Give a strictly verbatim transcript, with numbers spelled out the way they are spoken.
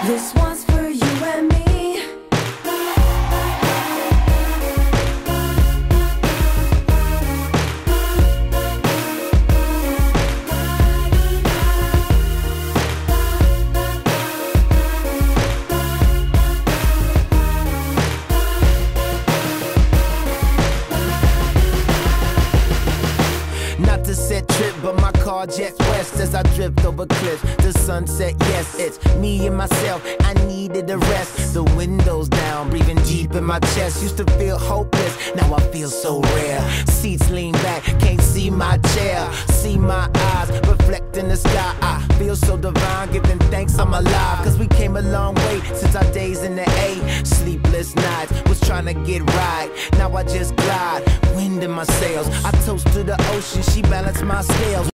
This one's for you and me. Not to set trip, but my car jets west as I drift over cliffs. The sunset, yes, it's me and myself. I needed a rest. The windows down, breathing deep in my chest. Used to feel hopeless, now I feel so rare. Seats lean back, can't see my chair. See my eyes reflect in the sky. I feel so divine, giving thanks I'm alive. Cause we came a long way since our days in the A. Sleepless nights, was trying to get right. Now I just glide, wind in my sails. I toast to the ocean, she balanced my scales.